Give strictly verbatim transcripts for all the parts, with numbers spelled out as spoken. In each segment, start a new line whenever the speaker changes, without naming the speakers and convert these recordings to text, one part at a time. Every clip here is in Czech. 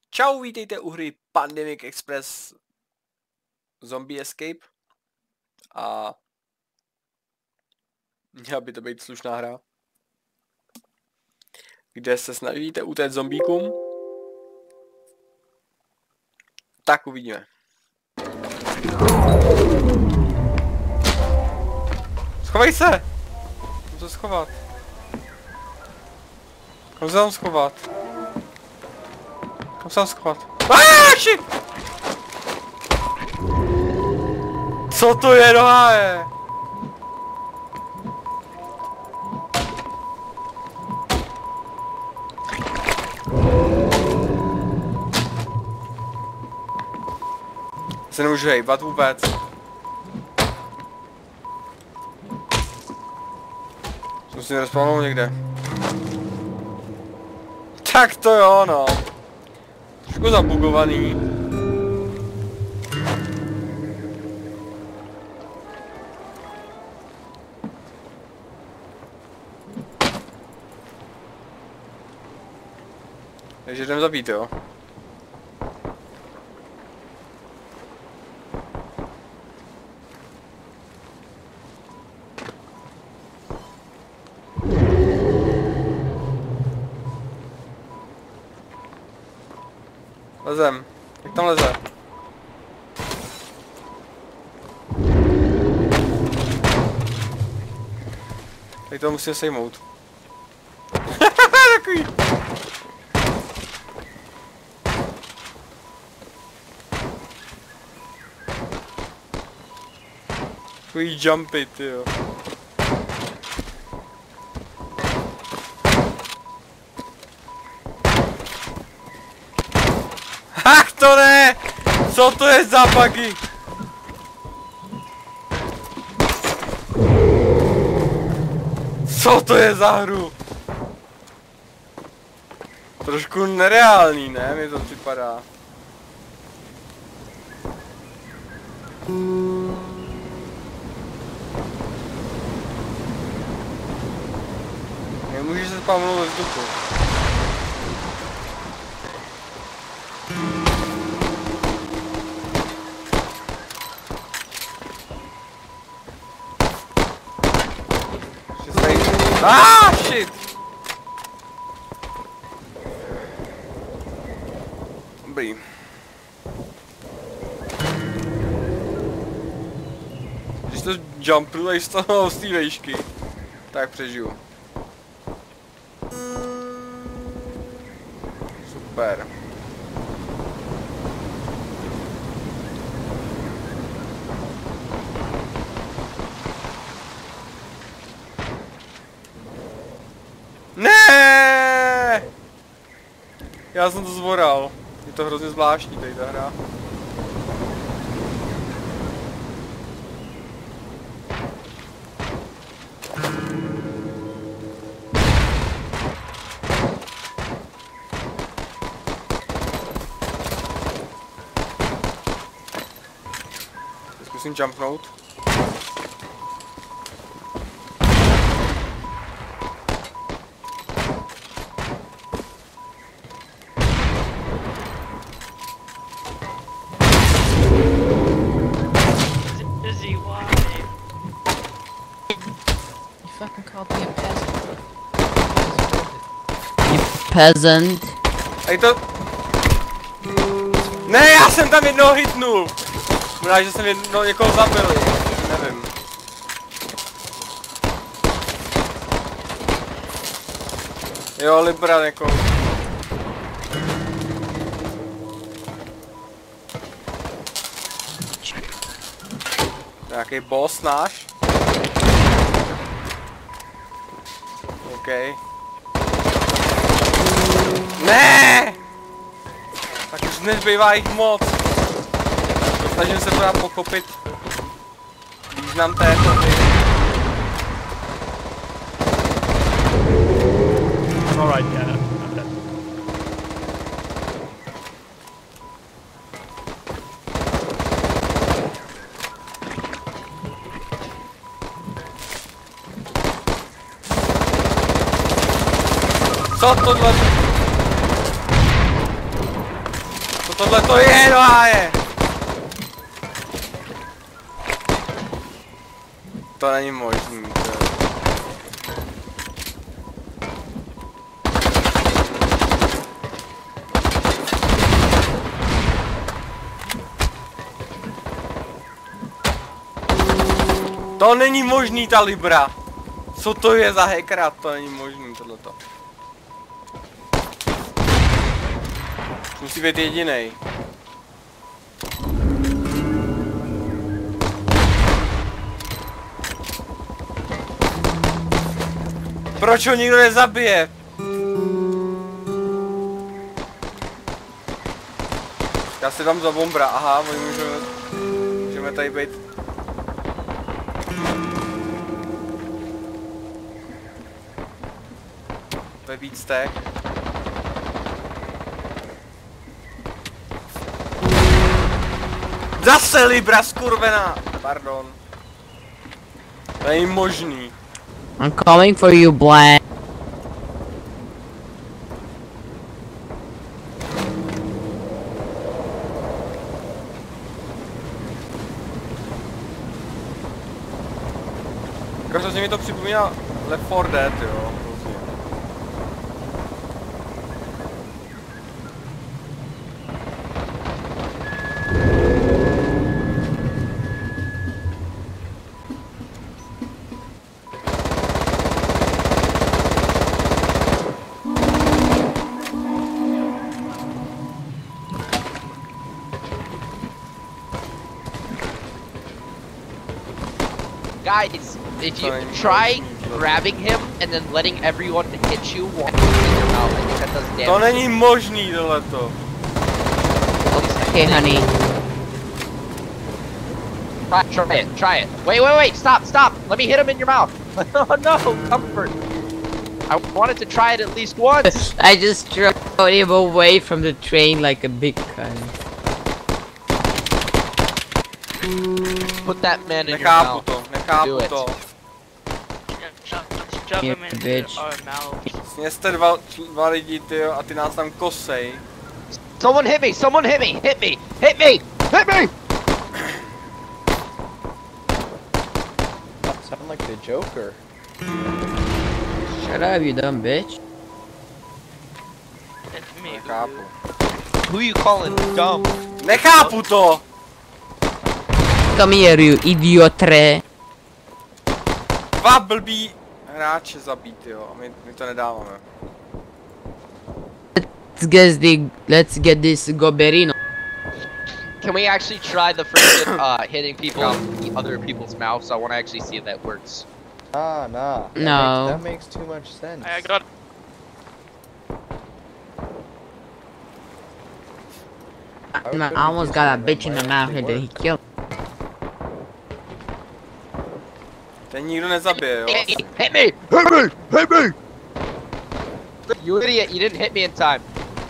Čau, vítejte u hry Pandemic Express Zombie Escape. A měla by to být slušná hra, kde se snažíte utéct zombíkům. Tak uvidíme. Schovej se! Můžu se schovat. Kam se tam schovat? Kam se tam schovat? Aaaa, shit! Co to je, noha je? Se nemůžu hejbat vůbec. Musím respawnout někde. Tak to jo, no. Trošku zabugovaný. Takže jdem zabít, jo. Lezem. Jak tam leze? Teď to musím sejmout. Takový. Takový jumpy, tyjo. Ach to ne! Co to je za buggy? Co to je za hru? Trošku nereálný, ne? Mi to připadá. Nemůžeš se spavnout ve vzduchu. Ah, shit! Dobrý. Když to jumpnu tady z toho, z té vejšky, tak přežiju. Super. Ne! Já jsem to zvoral. Je to hrozně zvláštní tady ta hra. Zkusím jumpnout.
Peasant.
Ej to... Ne, já jsem tam jednoho hitnul. Možná, že jsem jedno, někoho zabil, nevím. Jo, Libra někoho. Nějaký boss náš. OK. Ne! Tak už nezbývá jich moc. Snažím se pořád pochopit význam této hry.
Alright, yeah, I'm dead.
Co tohle? tohle to je, no je! To není možný, to je. To není možný, ta Libra. Co to je za hackera? To není možný, tohleto. Musí být jedinej. Proč ho nikdo nezabije? Já si dám za bombra, aha, my můžeme, můžeme tady být. To je víc těch. Zase Libra skurvená! Pardon. To není možný.
I'm coming for you, Black.
Hrozně mi to připomíná Left four Dead, jo. Hrozně.
Guys, if you
Fine.
try grabbing him and then letting everyone hit you while in your mouth, I think that does damage.
To není možný tohleto.
Okay, honey.
Try, try it, try it. Wait, wait, wait, stop, stop. Let me hit him in your mouth. Oh no, comfort. I wanted to try it at least once.
I just threw him away from the train like a big cunt.
Put that man in your
Nechápu
mouth.
to, nechápu
Do it.
to.
Shove
You
him into
bitch.
our mouth.
Sněste dva, dva lidi, tyjo, a ty nás tam kosej.
Someone hit me, someone hit me, hit me, hit me, hit me!
Sound like the Joker.
Shut up, you dumb bitch.
It's me.
Nechápu.
Who you calling dumb?
Nechápu to!
Come here, you idiotre.
Dva blbý hráče zabít, jo, a my, my to nedáváme.
Let's get the let's get this Goberino.
Can we actually try the freaking uh, hitting people in other people's mouths? I want to actually see if that works.
Ah, nah. That
No.
Makes, that makes too much sense.
I got.
Why would
I
you
almost
do
got a
something
bitch
that
in the
might
mouth
actually
and then he
work?
killed.
Ten nikdo nezabije, jo.
Hit me! Hit me! Hit me! Hit me! You idiot! You didn't hit me in time.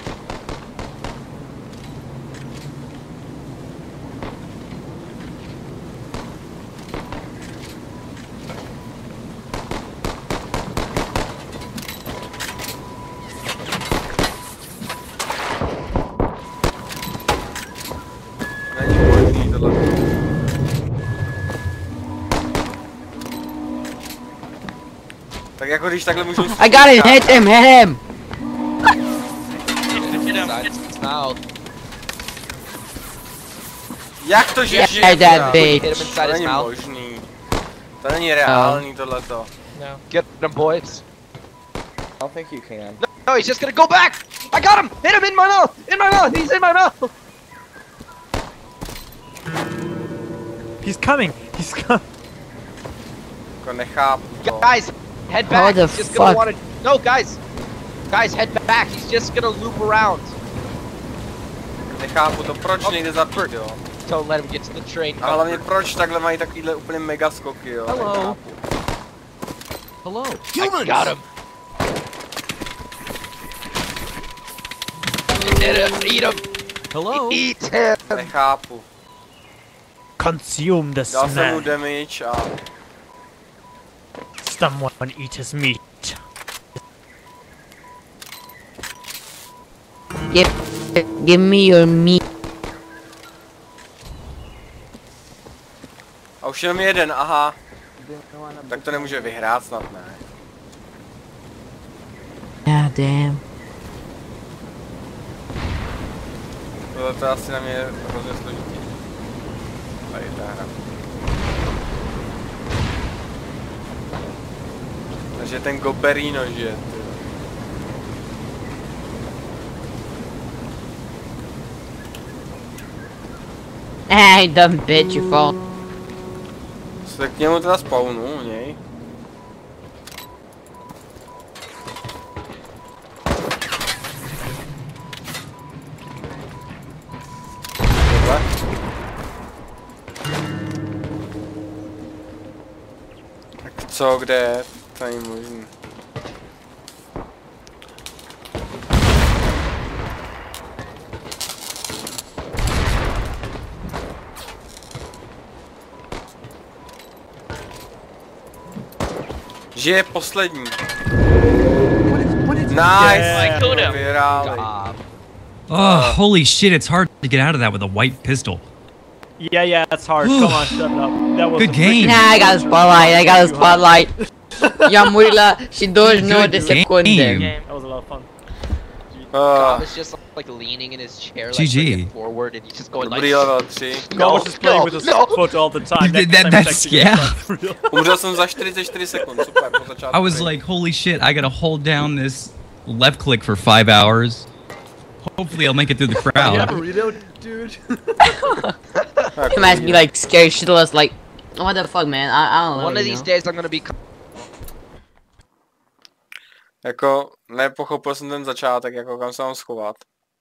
Není možný tohle. Tak jako když takhle můžu...
I got it, hit him, hit him.
Hit him.
Inside his mouth.
Jak to, že
Yeah,
žije?
that
teda?
Hit
bitch.
him inside
To
his
není
mouth.
možný. To není reálný tohleto.
No.
Get them, boys.
I don't think you can.
No, no, he's just gonna go back! I got him! Hit him in my mouth! In my mouth! He's in my mouth!
He's coming. He's coming.
Jako nechápu to.
Guys, head
How
back.
the
He's just gonna
fuck?
wanna. No, guys! Guys, head back. He's just gonna loop around.
Nechápu to, proč nejde zabít, jo.
Don't let him get to the train.
A hlavně proč takhle mají takovýhle úplně mega skoky, jo.
Hello.
Nechápu.
Hello. I got him. Eat him. Eat him.
Hello.
Eat him.
Nechápu.
Consume the
Dal jsem mu
snack.
damage a...
Someone eat his meat.
Give, give me your meat.
už jenom jeden, aha. Tak to nemůže vyhrát snad, ne.
God damn.
Tohle to asi na mě je hrozně složitý. Tady ta hra. Takže ten Goberino žije, ty.
Hey, dumb bitch, you fall.
Se k němu teda spawnu u něj. Tohle. Tak co, kde je? To není možný. Že je poslední. Nice!
Yeah.
Vyhráli.
Oh, holy shit, it's hard to get out of that with a white pistol.
Yeah, yeah, that's hard. Come on, shut up. That was
Good
a
game.
Nah, I got a spotlight, I got a spotlight. Já murila si dois no de
Good
sekunde.
game.
That was a lot of fun.
Uh,
Gob is just like leaning in his chair, like
G G.
bringing it forward, and he's just going like.
dobrý level tři.
No, was just playing
no,
with his
no.
foot all the time.
That-
Next time
that's-
it's actually
yeah.
fun, for real.
Umřel jsem za čtyřicet čtyři sekund, super, po začátku.
I was like, holy shit, I gotta hold down this left click for five hours. Hopefully I'll make it through the crowd.
burrito, dude.
Tak,
Come at me like scary shitless, like, what the fuck, man? I, I don't know.
One of
you
these
know?
days, I'm gonna be.
Jako, nepochopil jsem ten začátek, jako kam se mám schovat.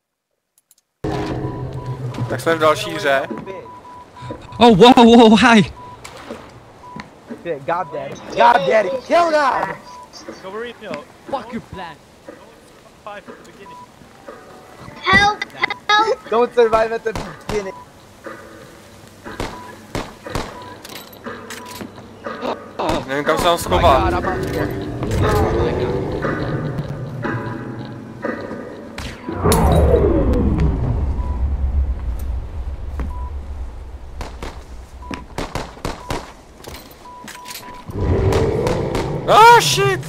Tak jsme v další hře.
Oh, whoa, whoa, hi.
God daddy. God daddy. Kill now!
Go burrito.
Fuck your plan.
Five at the beginning.
Help! Help!
Don't survive at the beginning.
Nevím, kam se mám
Oh my
schovat.
god, I'm up here. Oh my god.
Ah, shit!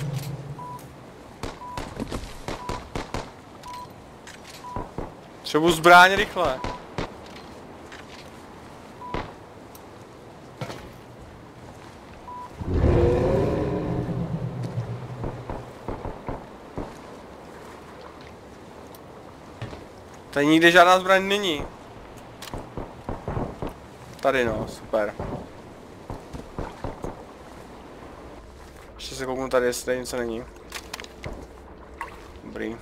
Třeba zbraň rychle. Tady nikde žádná zbraň není. Tady no, super. Ještě se kouknu tady, jestli tady něco není. Dobrý.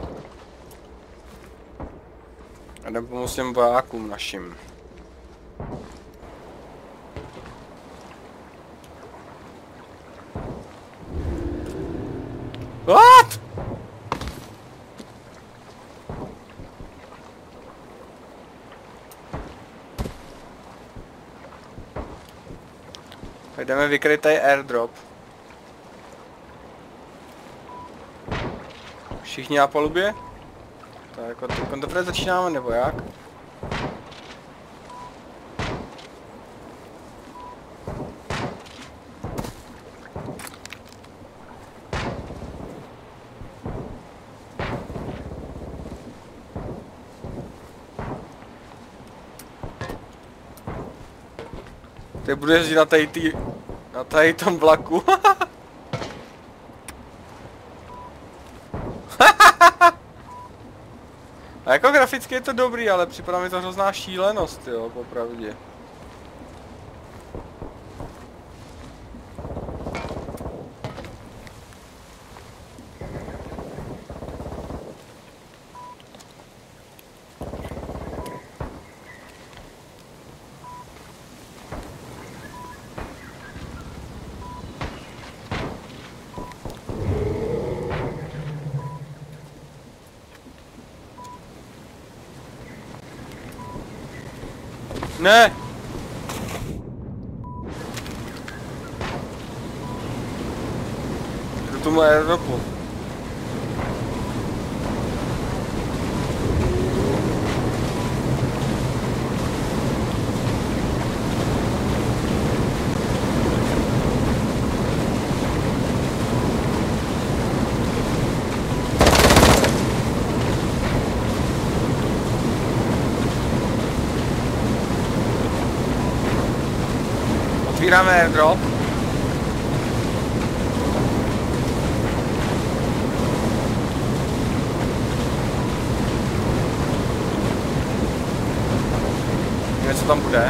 A jdem pomoct těm vojákům našim. What? Tak jdeme vykryt tady airdrop. Všichni na palubě? Tak jako teď teprve začínáme, nebo jak? Teď budu jezdit na tady tý, na tady tom vlaku. A jako graficky je to dobrý, ale připadá mi to hrozná šílenost, jo, popravdě. Ne! Jdu tomu airdropu. Sbíráme airdrop. Nevím, co tam bude.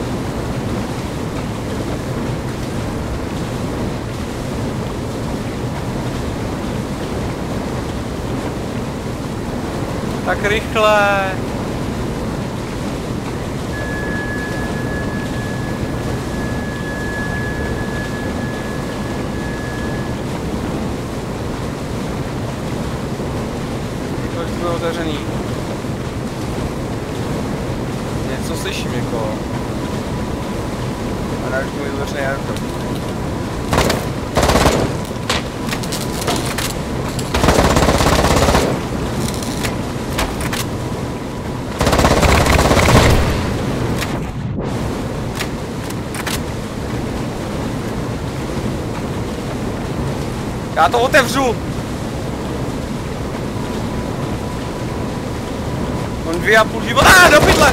Tak rychle. To už bylo otevřený. Něco slyším někoho. A dáš můj otevřený airdrop. Já to otevřu! Mám dvě a půl života. Ah, do pytle!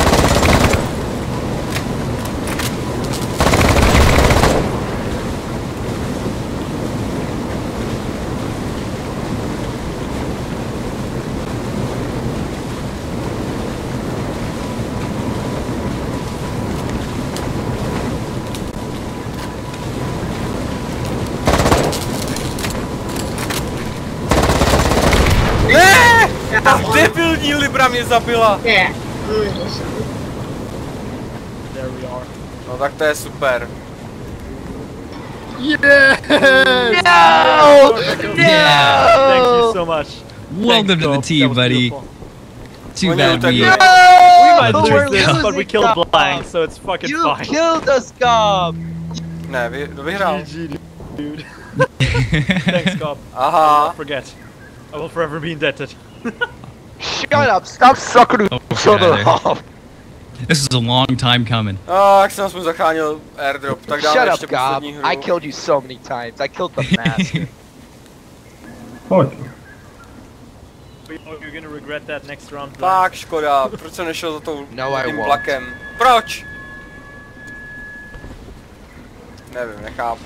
Ta debilní Libra mě zabila!
Ne, může se.
There we are.
No tak to je super.
Yes!
No!
Yeah.
Thank you so much.
Welcome
Thanks,
to the
Gob.
team,
That was
buddy.
beautiful.
Too
When
bad
you
we.
attack
We might
Oh,
lose
we're
this, but we
losing,
killed
Gob.
Blank, so it's fucking
You
fine.
killed us, Gob!
Ne, vy, kdo vyhrál?
G G, dude. Thanks, Gob.
Aha.
Don't forget. I will forever be indebted.
Shut up! Stop sucking
Oh,
each other
okay.
off!
This is a long time coming.
A jak jsem aspoň zachránil airdrop, tak dáme
Shut
ještě
up, Gob!
poslední hru.
I killed you so many times. I killed the master.
Oh, you're gonna regret that next round, Blank.
Tak škoda, proč jsem nešel za tou
No, I
tím
won't.
plakem? Proč? Nevím, nechápu.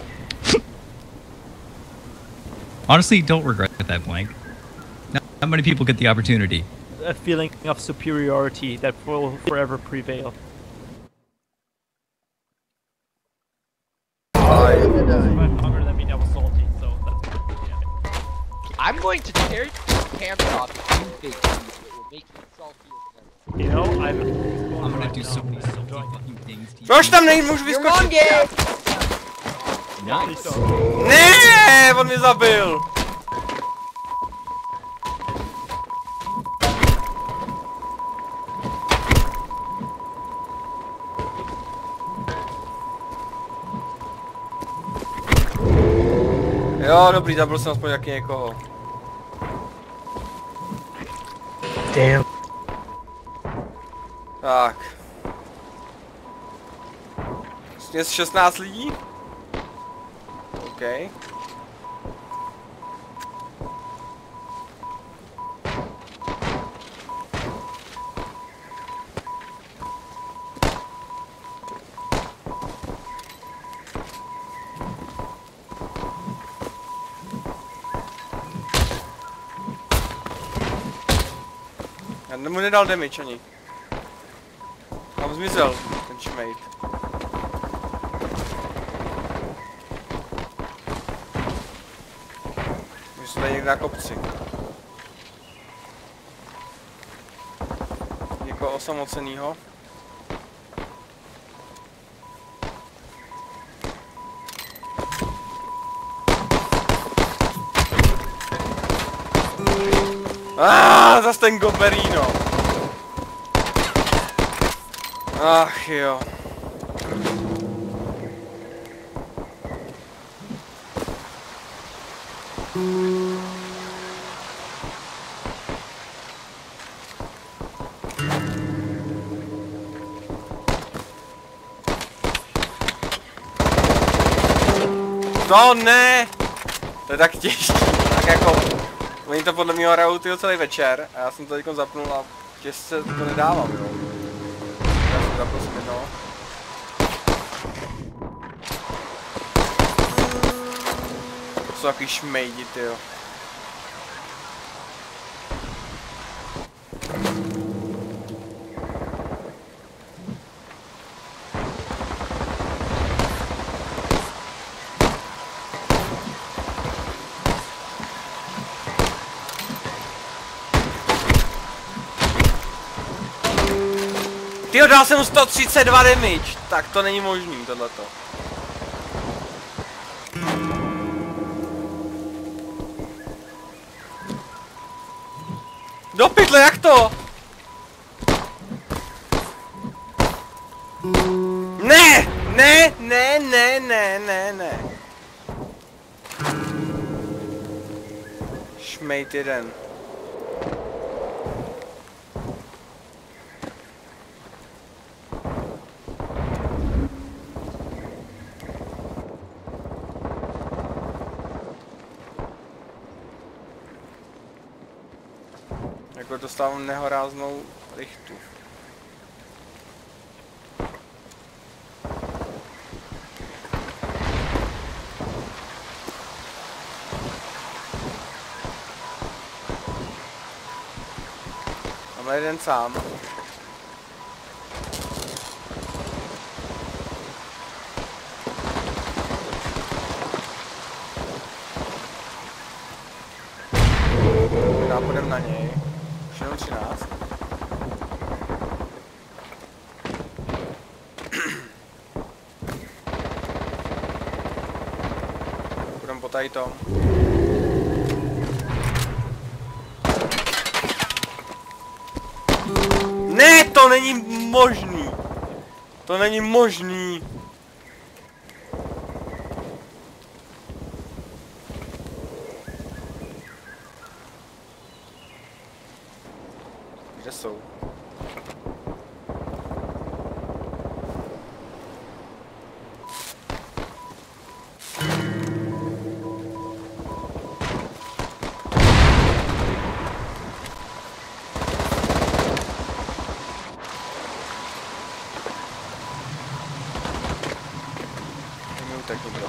Honestly, don't regret that, Blank. Not, not many people get the opportunity.
A feeling of superiority that will forever prevail.
Aj.
If hunger, that means I was salty, so that's yeah.
I'm going to tear your pants off if you think it will make you salty as
You know, I'm.
I'm gonna
right
do
now.
so many
I'm
salty
enjoying it.
fucking things to you.
Proč tam nemůžu vyskočit?
Please don't.
Ne, on mě zabil. Jo, dobrý, zabil jsem aspoň taky někoho.
Damn.
Tak. Je šestnáct lidí? OK. Já mu nedal damage ani. Tam zmizel ten šmejt. My jsme tady někde na kopci. Někoho osamocenýho. Ah, zas ten Goberino. Ach jo. To ne! To je tak těžké, tak jako... Oni to podle mě hrajou tyho celý večer a já jsem to teďko zapnul a těžce to nedávám, jo. Já jsem zapnul si no. jsou takový šmejdi, tyjo. Tyjo, dal jsem mu sto třicet dva damage, tak to není možný tohleto. Do pytle, jak to? Ne, ne, ne, ne, ne, ne, ne. Šmejt jeden. Jako dostávám nehoráznou rychtu. Máme jeden sám. Půjdem na něj. Už jenom třináct. Půjdem po tady tom. Ne, to není možný. To není možný. Kde jsou? Mě utekl, bro.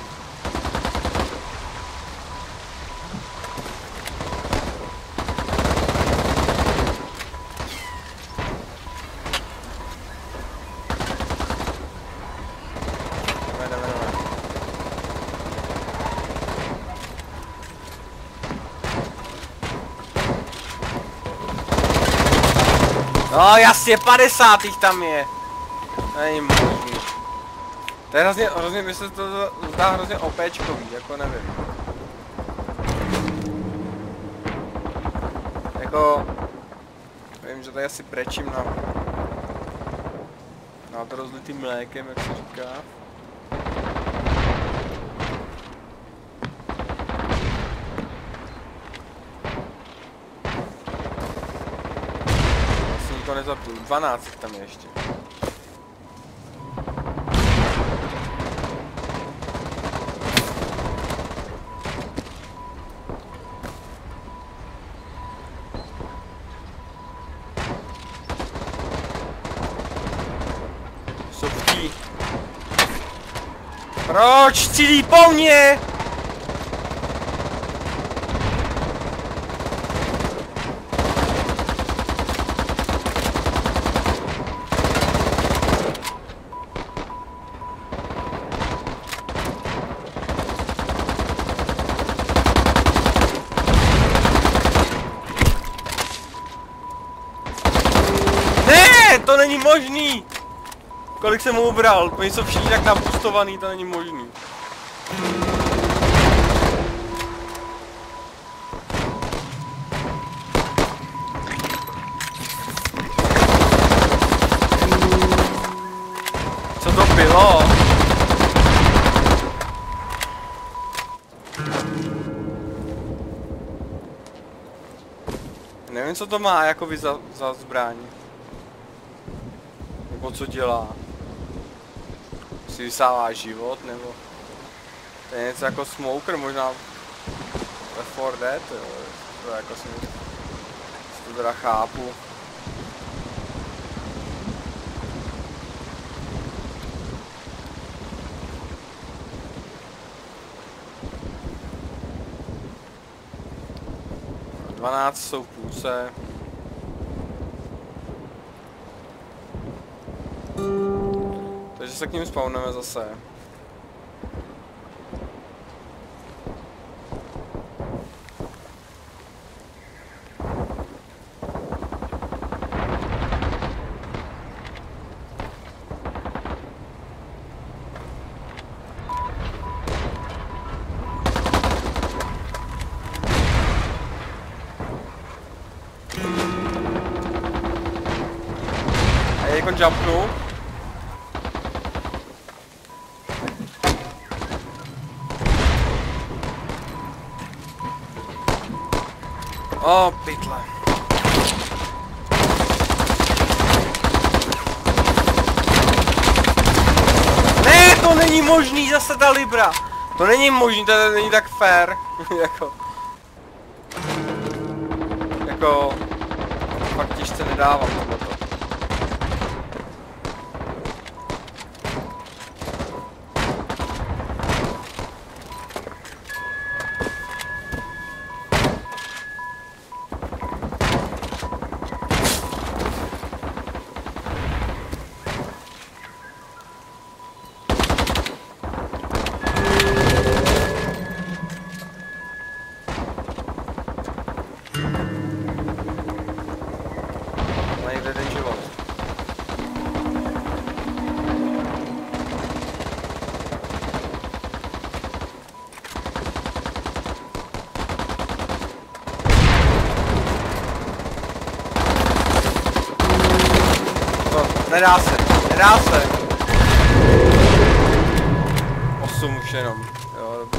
No jasně, padesát jich tam je. Není možný. To je hrozně, hrozně, mi se to zdá hrozně opéčkový, jako nevím. Jako... Vím, že tady asi brečím na... Na to rozlitým mlékem, jak se říká. To nezabil, dvanáct tam je ještě. Soptí. Proč cílí po mně? To není možný! Kolik jsem mu ubral? Oni jsou všichni tak nabustovaný, to není možný. Co to bylo? Nevím, co to má jako vy za, za zbraň. Nebo co dělá? Si vysává život, nebo... To je něco jako smoker, možná... Left four Dead, jo. To jako si... To teda chápu. dvanáct jsou v půlce. Takže se k ním spawneme zase. A jako jumpnu. O, pytle. Ne, to není možný, zase ta libra. To není možný, to není tak fair. jako... Jako... Fakt těžce nedávám tohleto. Najde ten život. No, nedá se, nedá se. osm už jenom, jo, dobrý.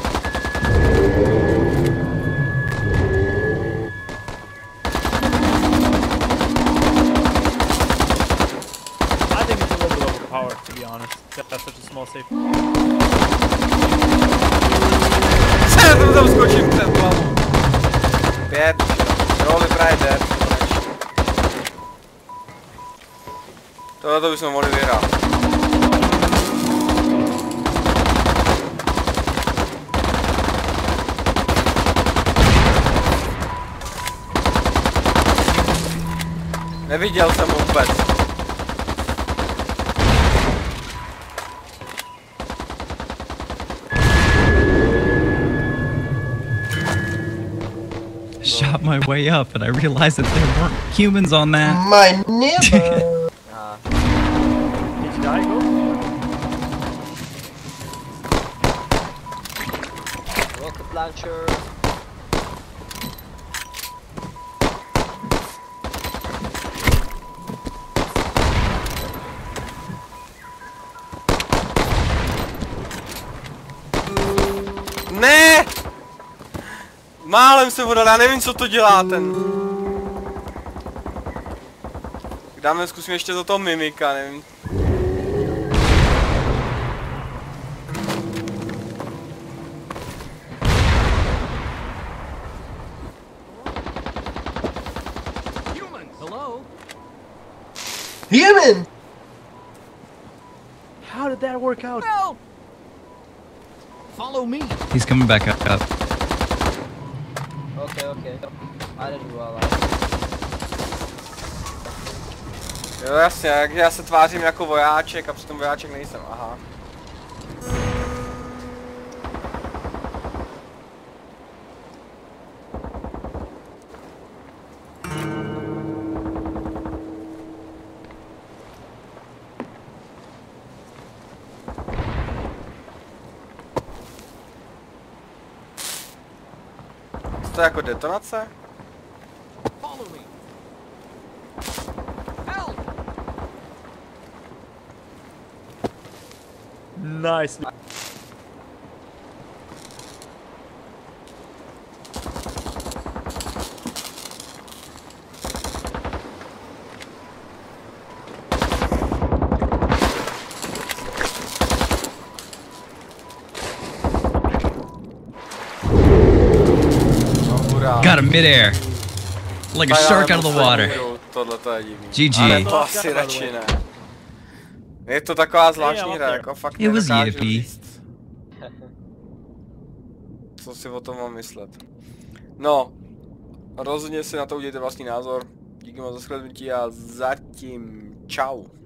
I think it's a little bit overpowered, to be honest. That's such a small safe.
Já to tam skočím před hlavu. Pět, jo, libra je dead. Tohle to bychom mohli vyhrát. Neviděl jsem ho vůbec.
Shot my way up and I realized that there weren't humans on that.
My neighbor.
Did you die, go?
Rocket launcher.
Ne! Málem jsem ho dal, já nevím, co to dělá ten. Dáme, zkusím ještě do toho mimika, nevím.
Human!
How did that work out? No! Follow me!
He's coming back up. up.
Okay, okay. I didn't realize.
Jo, jasně, jak já se tvářím jako vojáček a přitom vojáček nejsem, aha. To je jako detonace?
Nice.
Got him midair. Like a shark out of the water.
Tohle to je divný.
G G.
Ale to asi radši ne. Je to taková zvláštní hra, jako fakt
It was
nedokážu
yippee.
říct, co si o tom mám myslet. No, Rozhodně si na to udějte vlastní názor. Díky moc za shlédnutí a zatím čau.